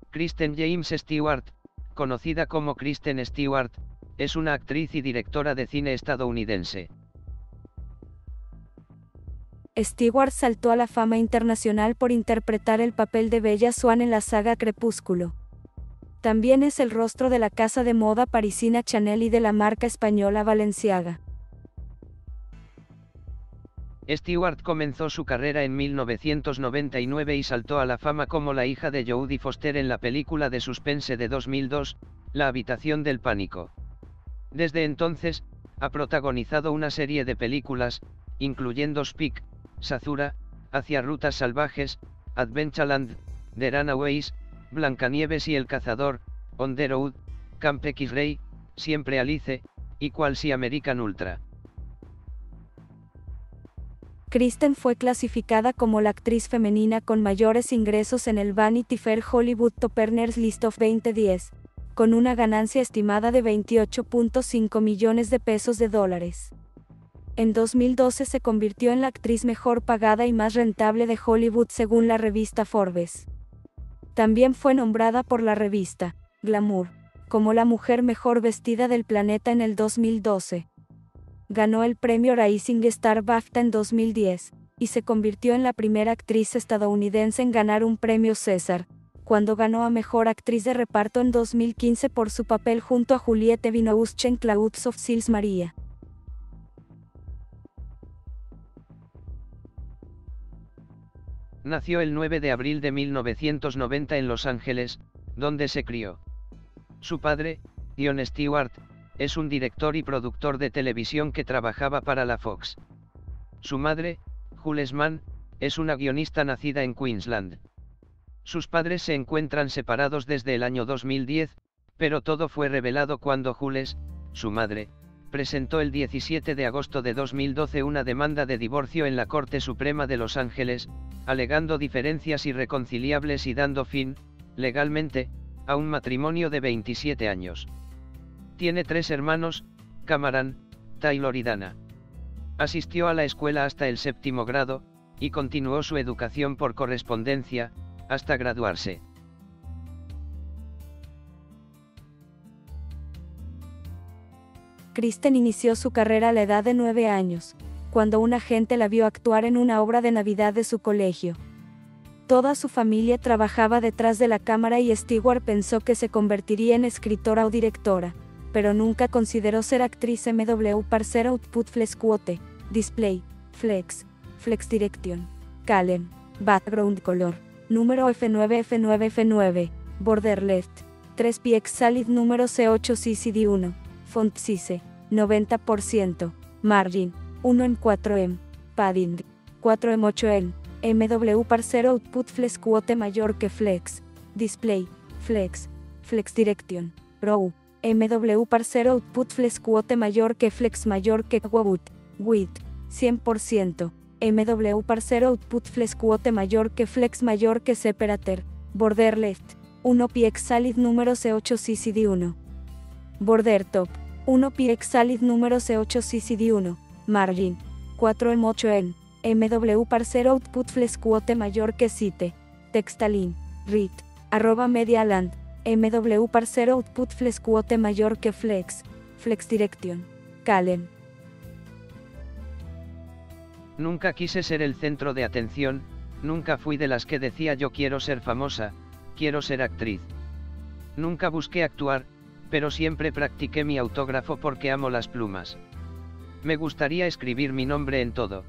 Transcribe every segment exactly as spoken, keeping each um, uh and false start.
Kristen James Stewart, conocida como Kristen Stewart, es una actriz y directora de cine estadounidense. Stewart saltó a la fama internacional por interpretar el papel de Bella Swan en la saga Crepúsculo. También es el rostro de la casa de moda parisina Chanel y de la marca española Balenciaga. Stewart comenzó su carrera en mil novecientos noventa y nueve y saltó a la fama como la hija de Jodie Foster en la película de suspense de dos mil dos, La habitación del pánico. Desde entonces, ha protagonizado una serie de películas, incluyendo Speak, Sazura, Hacia rutas salvajes, Adventureland, The Runaways, Blancanieves y el cazador, On the Road, Camp X-Ray, Siempre Alice, y Quality American Ultra. Kristen fue clasificada como la actriz femenina con mayores ingresos en el Vanity Fair Hollywood Top Earners List of veinte diez, con una ganancia estimada de veintiocho punto cinco millones de pesos de dólares. En dos mil doce se convirtió en la actriz mejor pagada y más rentable de Hollywood según la revista Forbes. También fue nombrada por la revista Glamour como la mujer mejor vestida del planeta en el dos mil doce. Ganó el premio Rising Star BAFTA en dos mil diez, y se convirtió en la primera actriz estadounidense en ganar un premio César, cuando ganó a Mejor Actriz de Reparto en dos mil quince por su papel junto a Juliette Binoche en Clouds of Sils Maria. Nació el nueve de abril de mil novecientos noventa en Los Ángeles, donde se crió. Su padre, Jon Stewart, es un director y productor de televisión que trabajaba para la Fox. Su madre, Jules Mann, es una guionista nacida en Queensland. Sus padres se encuentran separados desde el año dos mil diez, pero todo fue revelado cuando Jules, su madre, presentó el diecisiete de agosto de dos mil doce una demanda de divorcio en la Corte Suprema de Los Ángeles, alegando diferencias irreconciliables y dando fin, legalmente, a un matrimonio de veintisiete años. Tiene tres hermanos, Cameron, Taylor y Dana. Asistió a la escuela hasta el séptimo grado, y continuó su educación por correspondencia, hasta graduarse. Kristen inició su carrera a la edad de nueve años, cuando un agente la vio actuar en una obra de Navidad de su colegio. Toda su familia trabajaba detrás de la cámara y Stewart pensó que se convertiría en escritora o directora, pero nunca consideró ser actriz. M W Parser Output Flex Quote, Display, Flex, Flex Direction, Calem, Background Color, número F nueve F nueve F nueve, Border Left, tres px Salid número C ocho C C D uno, Font Size, noventa por ciento, Margin, uno en cuatro em, Padding, cuatro en ocho em, M W Parser Output Flex Quote mayor que Flex, Display, Flex, Flex Direction, Row, M W Parser Output Flex Quote mayor que Flex mayor que Quote, Width, cien por ciento, M W Parser Output Flex Quote mayor que Flex mayor que Separator, Border Left, uno px Salid número C ocho C C D uno. Border Top, uno px Salid número C ocho C C D uno, Margin, cuatro en ocho em, M W Parser Output Flex Quote mayor que Cite, Textaline, Read, arroba Medialand, M W Parser Output Flex Quote mayor que Flex, Flex Direction, Calem. Nunca quise ser el centro de atención, nunca fui de las que decía yo quiero ser famosa, quiero ser actriz. Nunca busqué actuar, pero siempre practiqué mi autógrafo porque amo las plumas. Me gustaría escribir mi nombre en todo.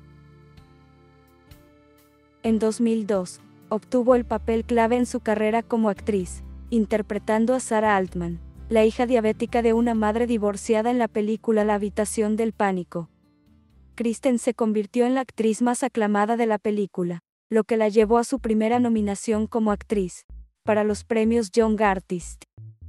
En dos mil dos, obtuvo el papel clave en su carrera como actriz, interpretando a Sarah Altman, la hija diabética de una madre divorciada en la película La habitación del pánico. Kristen se convirtió en la actriz más aclamada de la película, lo que la llevó a su primera nominación como actriz, para los premios Young Artist.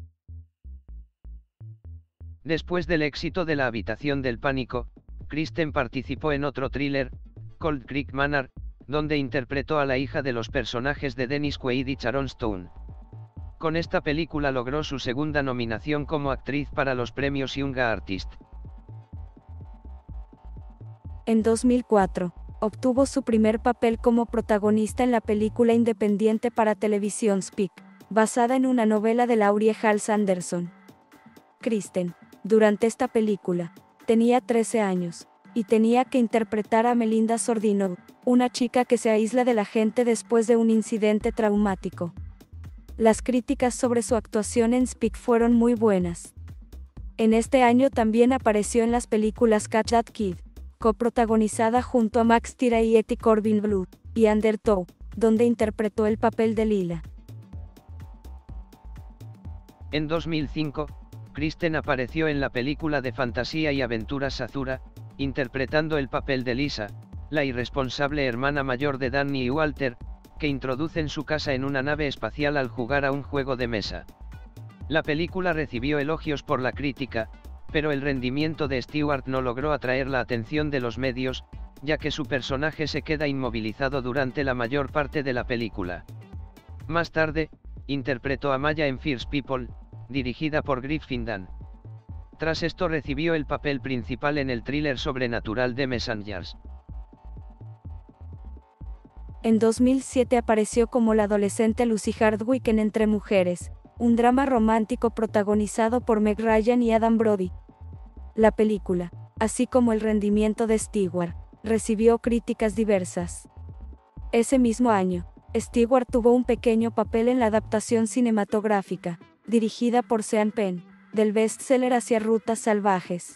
Después del éxito de La habitación del pánico, Kristen participó en otro thriller, Cold Creek Manor, donde interpretó a la hija de los personajes de Dennis Quaid y Sharon Stone. Con esta película logró su segunda nominación como actriz para los premios Young Artist. En dos mil cuatro, obtuvo su primer papel como protagonista en la película independiente para televisión Speak, basada en una novela de Laurie Halse Anderson. Kristen, durante esta película, tenía trece años, y tenía que interpretar a Melinda Sordino, una chica que se aísla de la gente después de un incidente traumático. Las críticas sobre su actuación en Speak fueron muy buenas. En este año también apareció en las películas Catch That Kid, coprotagonizada junto a Max Tira y Etty Corbin Blue, y Undertow, donde interpretó el papel de Lila. En dos mil cinco, Kristen apareció en la película de fantasía y aventuras Azura, interpretando el papel de Lisa, la irresponsable hermana mayor de Danny y Walter, que introducen su casa en una nave espacial al jugar a un juego de mesa. La película recibió elogios por la crítica, pero el rendimiento de Stewart no logró atraer la atención de los medios, ya que su personaje se queda inmovilizado durante la mayor parte de la película. Más tarde, interpretó a Maya en Fierce People, dirigida por Griffin Dunne. Tras esto recibió el papel principal en el thriller sobrenatural The Messengers. En dos mil siete apareció como la adolescente Lucy Hardwick en Entre Mujeres, un drama romántico protagonizado por Meg Ryan y Adam Brody. La película, así como el rendimiento de Stewart, recibió críticas diversas. Ese mismo año, Stewart tuvo un pequeño papel en la adaptación cinematográfica, dirigida por Sean Penn, del bestseller Hacia Rutas Salvajes.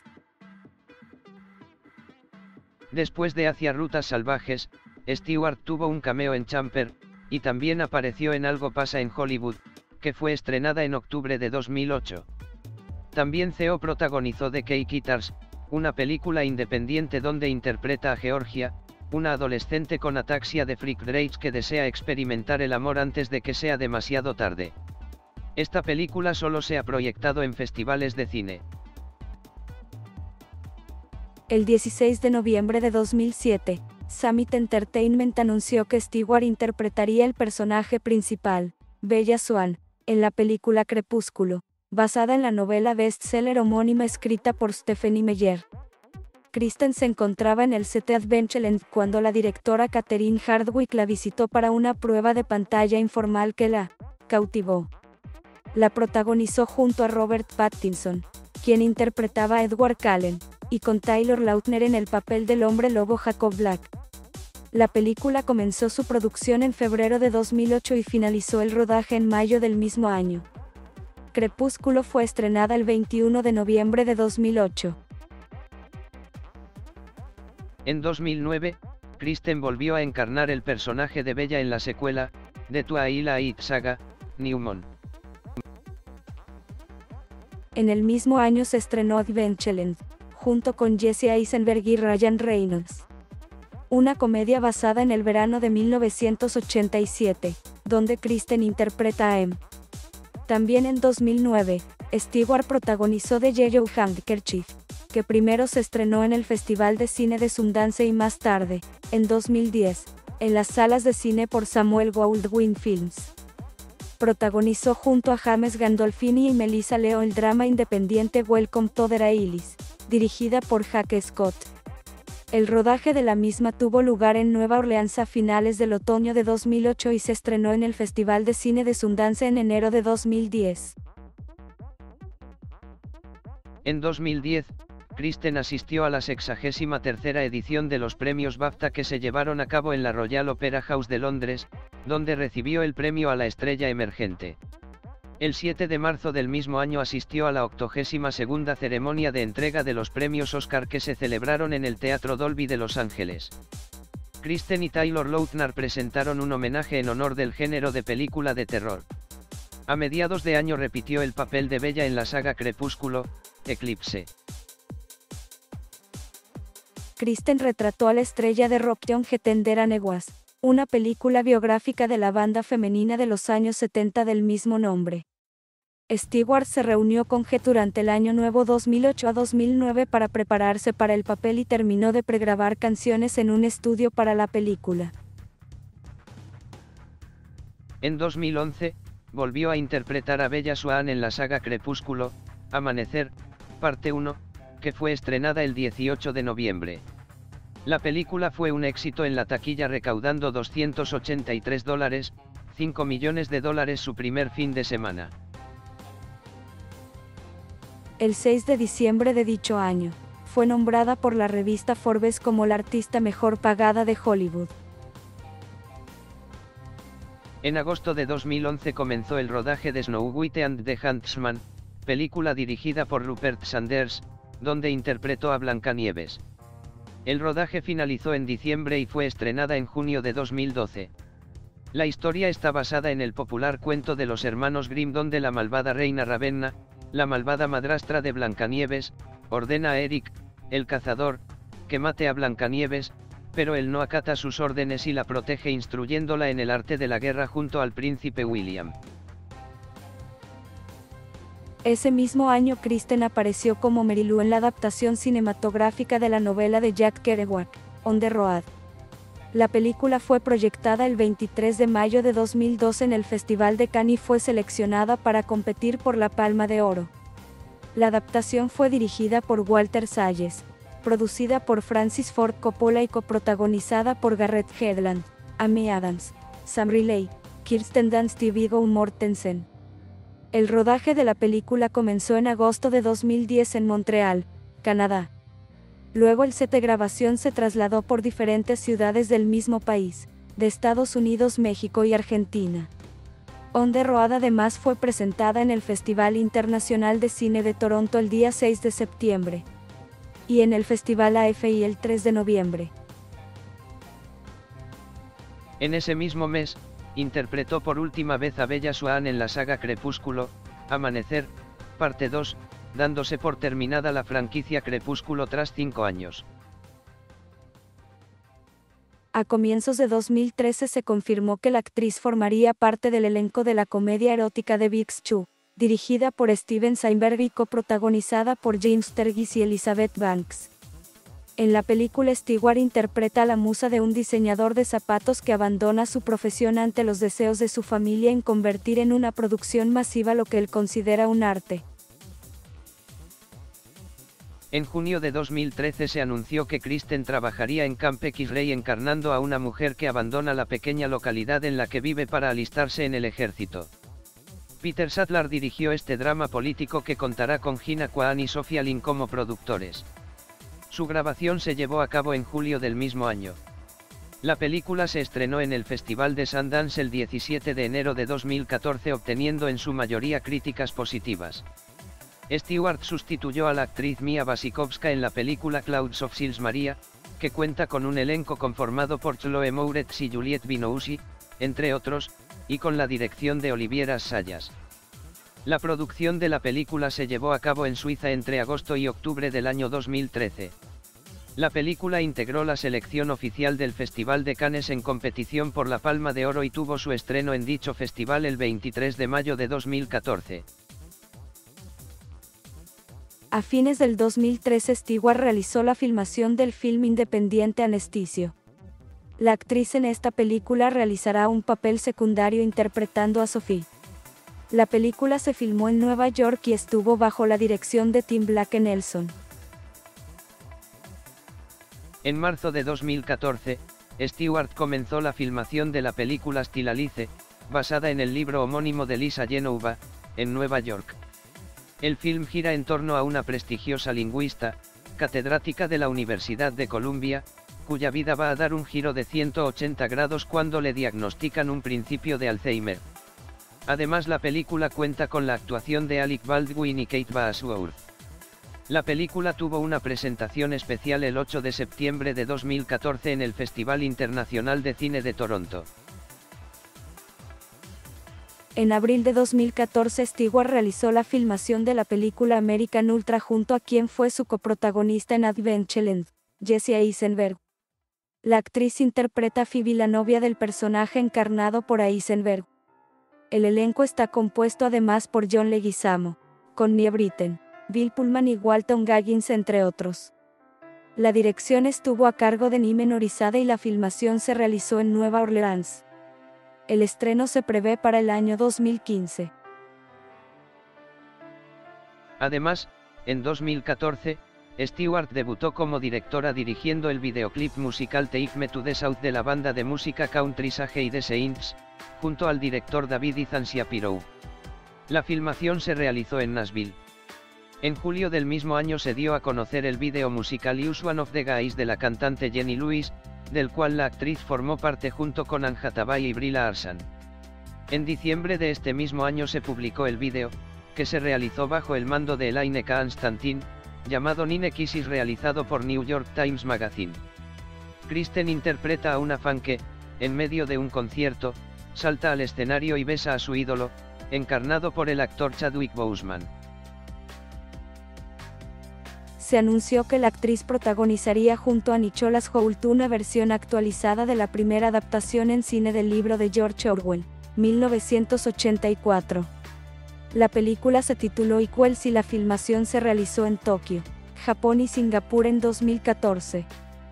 Después de Hacia Rutas Salvajes, Stewart tuvo un cameo en Champer, y también apareció en Algo pasa en Hollywood, que fue estrenada en octubre de dos mil ocho. También Theo protagonizó The Key Guitars, una película independiente donde interpreta a Georgia, una adolescente con ataxia de freak rage que desea experimentar el amor antes de que sea demasiado tarde. Esta película solo se ha proyectado en festivales de cine. El dieciséis de noviembre de dos mil siete, Summit Entertainment anunció que Stewart interpretaría el personaje principal, Bella Swan, en la película Crepúsculo, basada en la novela bestseller homónima escrita por Stephenie Meyer. Kristen se encontraba en el set de Adventureland cuando la directora Catherine Hardwicke la visitó para una prueba de pantalla informal que la cautivó. La protagonizó junto a Robert Pattinson, quien interpretaba a Edward Cullen, y con Taylor Lautner en el papel del hombre lobo Jacob Black. La película comenzó su producción en febrero de dos mil ocho y finalizó el rodaje en mayo del mismo año. Crepúsculo fue estrenada el veintiuno de noviembre de dos mil ocho. En dos mil nueve, Kristen volvió a encarnar el personaje de Bella en la secuela, de Twilight Saga, New Moon. En el mismo año se estrenó Adventureland, junto con Jesse Eisenberg y Ryan Reynolds. Una comedia basada en el verano de mil novecientos ochenta y siete, donde Kristen interpreta a Em. También en dos mil nueve, Stewart protagonizó The Yellow Handkerchief, que primero se estrenó en el Festival de Cine de Sundance y más tarde, en dos mil diez, en las salas de cine por Samuel Goldwyn Films. Protagonizó junto a James Gandolfini y Melissa Leo el drama independiente Welcome to the Raelis, dirigida por Jake Scott. El rodaje de la misma tuvo lugar en Nueva Orleans a finales del otoño de dos mil ocho y se estrenó en el Festival de Cine de Sundance en enero de dos mil diez. En dos mil diez, Kristen asistió a la sexagésima tercera edición de los premios BAFTA que se llevaron a cabo en la Royal Opera House de Londres, donde recibió el premio a la estrella emergente. El siete de marzo del mismo año asistió a la octogésima segunda ceremonia de entrega de los premios Oscar que se celebraron en el Teatro Dolby de Los Ángeles. Kristen y Taylor Lautner presentaron un homenaje en honor del género de película de terror. A mediados de año repitió el papel de Bella en la saga Crepúsculo, Eclipse. Kristen retrató a la estrella de rock John Tender Newas, una película biográfica de la banda femenina de los años setenta del mismo nombre. Stewart se reunió con Jet durante el año nuevo dos mil ocho a dos mil nueve para prepararse para el papel y terminó de pregrabar canciones en un estudio para la película. En dos mil once, volvió a interpretar a Bella Swan en la saga Crepúsculo, Amanecer, parte uno, que fue estrenada el dieciocho de noviembre. La película fue un éxito en la taquilla recaudando doscientos ochenta y tres dólares, cinco millones de dólares su primer fin de semana. El seis de diciembre de dicho año, fue nombrada por la revista Forbes como la artista mejor pagada de Hollywood. En agosto de dos mil once comenzó el rodaje de Snow White and the Huntsman, película dirigida por Rupert Sanders, donde interpretó a Blancanieves. El rodaje finalizó en diciembre y fue estrenada en junio de dos mil doce. La historia está basada en el popular cuento de los hermanos Grimm, donde la malvada reina Ravenna, la malvada madrastra de Blancanieves, ordena a Eric, el cazador, que mate a Blancanieves, pero él no acata sus órdenes y la protege instruyéndola en el arte de la guerra junto al príncipe William. Ese mismo año Kristen apareció como Mary Lou en la adaptación cinematográfica de la novela de Jack Kerouac, On the Road. La película fue proyectada el veintitrés de mayo de dos mil doce en el Festival de Cannes y fue seleccionada para competir por la Palma de Oro. La adaptación fue dirigida por Walter Salles, producida por Francis Ford Coppola y coprotagonizada por Garrett Hedlund, Amy Adams, Sam Riley, Kirsten Dunst y Viggo Mortensen. El rodaje de la película comenzó en agosto de dos mil diez en Montreal, Canadá. Luego el set de grabación se trasladó por diferentes ciudades del mismo país, de Estados Unidos, México y Argentina. On the Road además fue presentada en el Festival Internacional de Cine de Toronto el día seis de septiembre. Y en el Festival A F I el tres de noviembre. En ese mismo mes, interpretó por última vez a Bella Swan en la saga Crepúsculo, Amanecer, parte dos, dándose por terminada la franquicia Crepúsculo tras cinco años. A comienzos de dos mil trece se confirmó que la actriz formaría parte del elenco de la comedia erótica The Big Shoo, dirigida por Steven Spielberg y coprotagonizada por James Sturgis y Elizabeth Banks. En la película Stewart interpreta a la musa de un diseñador de zapatos que abandona su profesión ante los deseos de su familia en convertir en una producción masiva lo que él considera un arte. En junio de dos mil trece se anunció que Kristen trabajaría en Camp X-Ray encarnando a una mujer que abandona la pequeña localidad en la que vive para alistarse en el ejército. Peter Sattler dirigió este drama político que contará con Gina Kwan y Sofia Lynn como productores. Su grabación se llevó a cabo en julio del mismo año. La película se estrenó en el Festival de Sundance el diecisiete de enero de dos mil catorce obteniendo en su mayoría críticas positivas. Stewart sustituyó a la actriz Mia Wasikowska en la película Clouds of Sils Maria, que cuenta con un elenco conformado por Chloe Moretz y Juliette Binoche, entre otros, y con la dirección de Olivier Assayas. La producción de la película se llevó a cabo en Suiza entre agosto y octubre del año dos mil trece. La película integró la selección oficial del Festival de Cannes en competición por la Palma de Oro y tuvo su estreno en dicho festival el veintitrés de mayo de dos mil catorce. A fines del dos mil trece Stewart realizó la filmación del film independiente Anestisio. La actriz en esta película realizará un papel secundario interpretando a Sophie. La película se filmó en Nueva York y estuvo bajo la dirección de Tim Blake Nelson. En marzo de dos mil catorce, Stewart comenzó la filmación de la película Still Alice, basada en el libro homónimo de Lisa Genova, en Nueva York. El film gira en torno a una prestigiosa lingüista, catedrática de la Universidad de Columbia, cuya vida va a dar un giro de ciento ochenta grados cuando le diagnostican un principio de Alzheimer. Además, la película cuenta con la actuación de Alec Baldwin y Kate Bosworth. La película tuvo una presentación especial el ocho de septiembre de dos mil catorce en el Festival Internacional de Cine de Toronto. En abril de dos mil catorce Stewart realizó la filmación de la película American Ultra junto a quien fue su coprotagonista en Adventureland, Jesse Eisenberg. La actriz interpreta a Phoebe, la novia del personaje encarnado por Eisenberg. El elenco está compuesto además por John Leguizamo, Connie Britton, Bill Pullman y Walton Goggins entre otros. La dirección estuvo a cargo de Nimen Orizada y la filmación se realizó en Nueva Orleans. El estreno se prevé para el año dos mil quince. Además, en dos mil catorce, Stewart debutó como directora dirigiendo el videoclip musical Take Me to the South de la banda de música country Sage y the Saints, junto al director David Ethan Shapiro. La filmación se realizó en Nashville. En julio del mismo año se dio a conocer el vídeo musical Use One of the Guys de la cantante Jenny Lewis, del cual la actriz formó parte junto con Anne Hathaway y Brie Larson. En diciembre de este mismo año se publicó el vídeo, que se realizó bajo el mando de Elaine Constantine, llamado Nine Kisses, realizado por New York Times Magazine. Kristen interpreta a una fan que, en medio de un concierto, salta al escenario y besa a su ídolo, encarnado por el actor Chadwick Boseman. Se anunció que la actriz protagonizaría junto a Nicholas Hoult una versión actualizada de la primera adaptación en cine del libro de George Orwell, mil novecientos ochenta y cuatro. La película se tituló Equals y la filmación se realizó en Tokio, Japón y Singapur en dos mil catorce.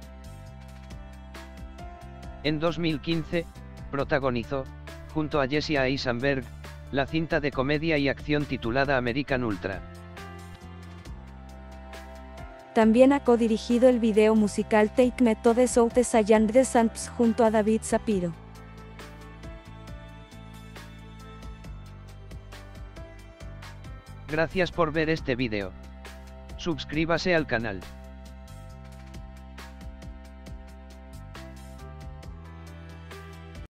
En dos mil quince, protagonizó, junto a Jesse Eisenberg, la cinta de comedia y acción titulada American Ultra. También ha codirigido el video musical Take Me to the South Science de Samps junto a David Shapiro. Gracias por ver este vídeo. Suscríbase al canal.